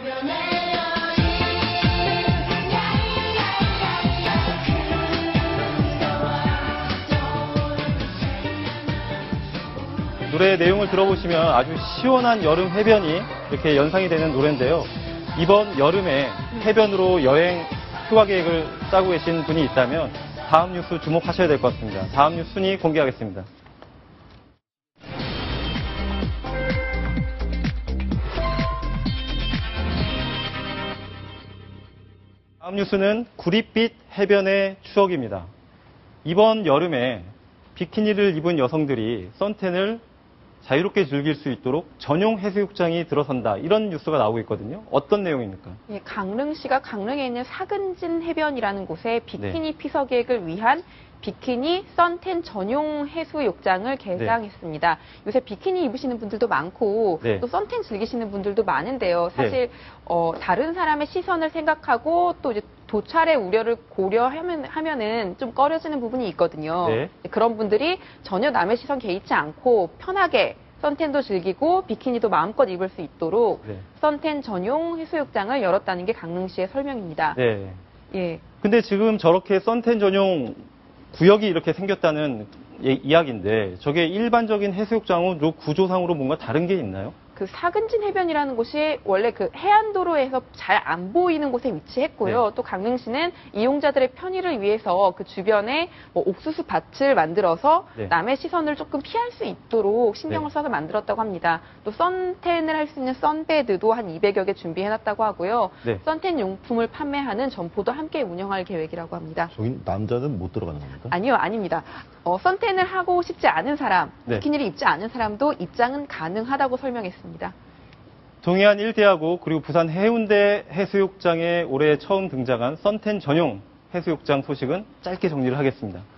노래 내용을 들어보시면 아주 시원한 여름 해변이 이렇게 연상이 되는 노래인데요. 이번 여름에 해변으로 여행 휴가 계획을 짜고 계신 분이 있다면 다음 뉴스 주목하셔야 될 것 같습니다. 다음 뉴스 순위 공개하겠습니다. 다음 뉴스는 구릿빛 해변의 추억입니다. 이번 여름에 비키니를 입은 여성들이 선탠을 자유롭게 즐길 수 있도록 전용 해수욕장이 들어선다. 이런 뉴스가 나오고 있거든요. 어떤 내용입니까? 예, 강릉시가 강릉에 있는 사근진 해변이라는 곳에 비키니 피서 계획을 위한 비키니 선탠 전용 해수욕장을 개장했습니다. 요새 비키니 입으시는 분들도 많고 또 선탠 즐기시는 분들도 많은데요. 사실 다른 사람의 시선을 생각하고 또 이제 도찰의 우려를 고려하면은 좀 꺼려지는 부분이 있거든요. 그런 분들이 전혀 남의 시선 개의치 않고 편하게 선탠도 즐기고 비키니도 마음껏 입을 수 있도록 선탠 전용 해수욕장을 열었다는 게 강릉시의 설명입니다. 예. 근데 지금 저렇게 선탠 전용 구역이 이렇게 생겼다는 이야기인데 저게 일반적인 해수욕장은 구조상으로 뭔가 다른 게 있나요? 그 사근진 해변이라는 곳이 원래 그 해안도로에서 잘 안 보이는 곳에 위치했고요. 또 강릉시는 이용자들의 편의를 위해서 그 주변에 옥수수 밭을 만들어서 남의 시선을 조금 피할 수 있도록 신경을 써서 만들었다고 합니다. 또 선텐을 할 수 있는 선베드도 한 200여 개 준비해놨다고 하고요. 선텐 용품을 판매하는 점포도 함께 운영할 계획이라고 합니다. 저기 남자는 못 들어가는 겁니까? 아니요, 아닙니다. 선텐을 하고 싶지 않은 사람, 비키니를 입지 않은 사람도 입장은 가능하다고 설명했습니다. 동해안 일대하고 그리고 부산 해운대 해수욕장에 올해 처음 등장한 선텐 전용 해수욕장 소식은 짧게 정리를 하겠습니다.